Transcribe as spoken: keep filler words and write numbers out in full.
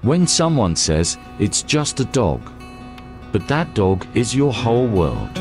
When someone says, it's just a dog, but that dog is your whole world.